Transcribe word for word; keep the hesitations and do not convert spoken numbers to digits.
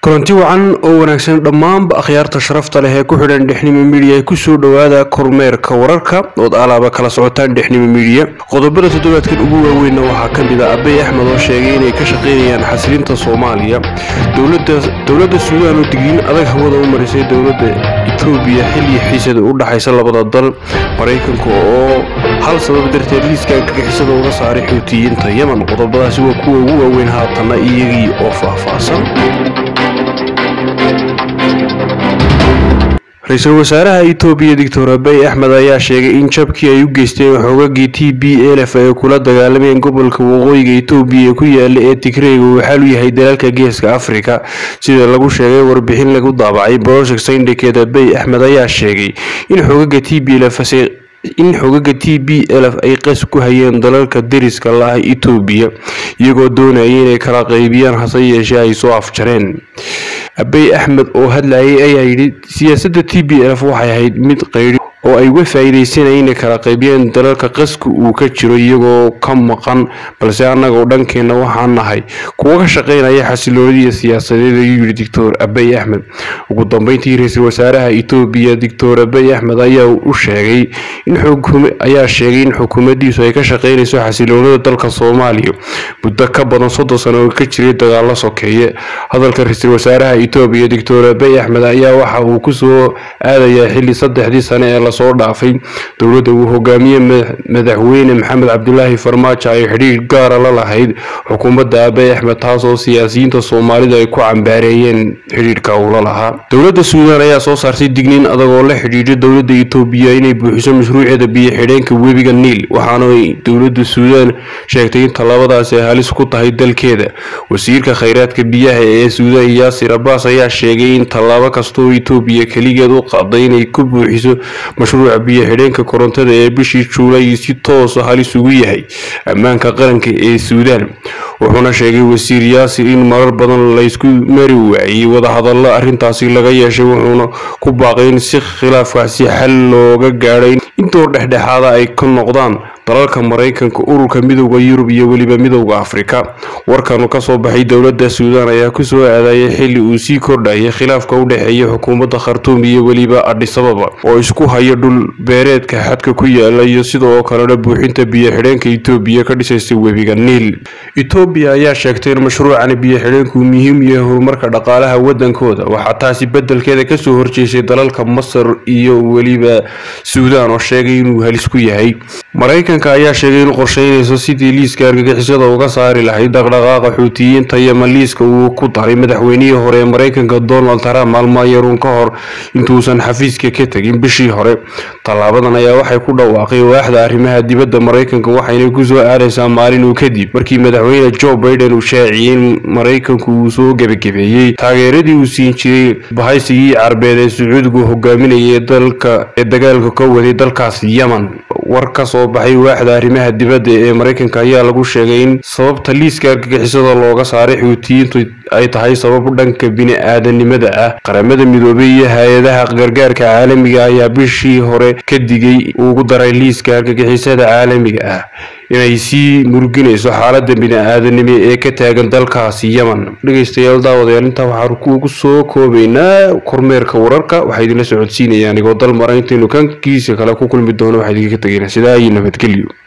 kulanti wacan oo wanaagsan dhammaan akhyaarta sharafta leh ee ku xidhan Dhexnimo Media ay ku soo dhawaada kormeerka wararka oo alaaba kala socotaan Dhexnimo Media. Qodobada toddobaadkan ugu waaweyn waxaa ka mid ah Abiy Ahmed oo sheegay inay ka shaqeynayaan xasilinta Soomaaliya. Dowladda dowladda Suudaan oo digniin adag hawada u marisay dowladda Itoobiya xilli xiisad u dhaxaysa labada dal. Mareykanka oo hal sabab darteed liiska gagixisada uga saaray Xuutiyiinta Yemen. Qodobadaasi waa kuwa ugu waaweyn haatan iyagii oo faahfaahsan. Ra'iisul Wasaaraha Itoobiya Doctor Abiy Ahmed ayaa sheegay in jabkii ay u geysteen xoogagii T P L F ay kula dagaalameen gobolka waqooyiga Itoobiya ku yaala ee Tigray uu xal u yahay dalalka Geeska Afrika sida lagu sheegay warbixin lagu daabacay Project Syndicate. Abiy Ahmed ayaa sheegay in xoogaga T P L F in xogaga T P L F ay qas ku hayeen dalalka deriska la ah Itoobiya iyagoo doonayay inay kala qaybiyaan hase yeeshee ay soo afjareen. Abiy Ahmed oo hadlayay ayaa yiri siyaasadda T P L F waxay ahayd mid qayri oo ay uga faa'iideysanayeen kala qaybiyeen dalalka qasku uu ka jiro iyagoo ka maqan balse anaga dhankeena waxaan nahay kuwa ka shaqeynaya xasiloonida siyaasadeed ayuu yiri Doctor Abiy Ahmed. Ugu dambeyntii Ra'iisul Wasaaraha Itoobiya Doctor Abiy Ahmed ayaa u sheegay in xukuumadda ayaa sheegay in xukuumaddiisu ay ka shaqeynayso xasiloonida dalka Soomaaliya muddo ka badan soddon sano oo ka jiray dagaal sokeeye. Hadalka Ra'iisul Wasaaraha Itoobiya Doctor Abiy Ahmed ayaa waxa uu ku soo aadaya xilli saddexdii sano ee la soo dhaafay dowladda uu hogaamiyay madaxweyne Maxamed Cabdullaahi Farmaajo ay xiriir gaar ah la lahayd xukuumadda Abiy Ahmed taas oo siyaasiyiinta Soomaalida ay ku cambaareeyeen xiriirka uu la lahaa. Dowladda Suudaan ayaa soo saartay digniin adag oo la xiriirta dowladda Itoobiya inay buuxiso mashruuceeda biyo xidheenka webiga Niil waxaana ay dowladda Suudaan sheegtay in talaabadaasi ay halis ku tahay dalkeeda. Wasiirka kheyraadka biyaha ee Suudaan Yaasir Abbas ayaa sheegay in talaabo kasta oo Itoobiya kaligeed u qaaday inay ku buuxiso mashruuca biyo xidheenka korontada ee bishii Juulay si toos ah halis ugu yahay ammaanka qaranka ee Suudaan. wuxuuna sheegay wasiir Yaasir in marar badan la isku mari waayay wada hadallo arrintaasi laga yeeshay wuxuuna ku baaqay in si khilaafkaasi xal looga gaaro intoo dhexdhexaada ay ka noqdaan dalalka Mareykanka, ururka midowga Yurub iyo waliba midowga Afrika. warkan ka soo baxay dowladda Suudaan ayaa ku soo aadayay xilli uu sii kordhayay khilaafka u dhaxeeya xukuumadda Khartoum iyo waliba Addis Ababa oo isku haya dhul beereedka xadka ku yaala iyo sidoo kale buuxinta biyo xidheenka Itoobiya ka dhisay webiga Niil. Itoobiya ayaa sheegtay in mashruucan biyo xidheenku muhiim yahay horumarka dhaqaalaha wadankooda waxa taasi bedelkeeda ka soo horjeesay dalalka Masar iyo waliba Suudaan oo sheegay inuu halis ku yahay. Mareykanka ayaa sheegay in qorsheynayso sidii liiska gagixisada uga saari lahayd dhaqdhaqaaqa Xuutiyiinta Yemen. Liiska uu ku daray madaxweynihii hore ee Mareykanka Donald Trump maalmo yar ka hor intuusan xafiiska ka tagin bishii hore. Talaabadan ayaa waxay ku dhawaaqay waaxda arrimaha dibadda Mareykanka waxayna ku soo aaraysaa maalin uu kadib markii madaxweyne Joe Biden uu shaaciyay in Mareykanku uu soo gabagabeeyay taageeradii uu siin jiray bahaysigii Carbeed ee Sacuudigu hogaaminayay dalka ee dagaalka ka waday dalkaas Yemen. war ka soo baxay waaxda arrimaha dibadda ee Mareykanka ayaa lagu sheegay in sababta liiska gagixisada looga saaray Xuutiyiintu ay tahay sabab dhanka bini'aadanimada ah. Qaramada Midoobay iyo hay'adaha gargaarka caalamiga ayaa bishii hore ka digay ugu daray liiska gagixisada caalamiga ah inay sii murginayso xaaladda bini'aadanimo ee ka taagan dalkaasi Yemen. dhageystayaal daawadayaal inta waxaan ku soo koobaynaa kormeerka wararka waxay idin la socodsiinayaan anigoo dal maray intaanu kan kiisa kale ku kulmi doono waxay idinka tagaynaa sidaa iyo nabadgelyo.